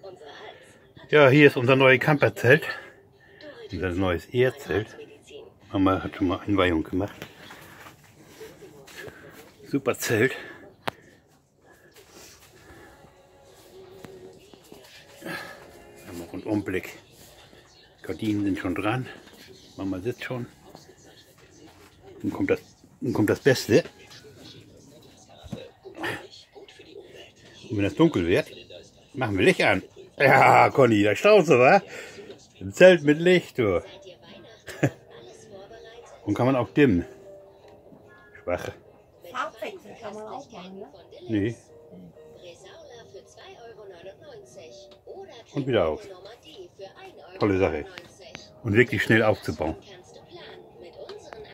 Ja, hier ist unser neues Camperzelt. Unser neues Ehrzelt. Mama hat schon mal Einweihung gemacht. Super Zelt. Wir haben auch einen Umblick. Gardinen sind schon dran. Mama sitzt schon. Nun kommt das Beste. Und wenn das dunkel wird, machen wir Licht an. Ja, Conny, da staunst du, wa? Im Zelt mit Licht, du. Und kann man auch dimmen. Schwach. Farbwechsel kann man auch machen, ne? Nee. Und wieder aus. Tolle Sache. Und wirklich schnell aufzubauen.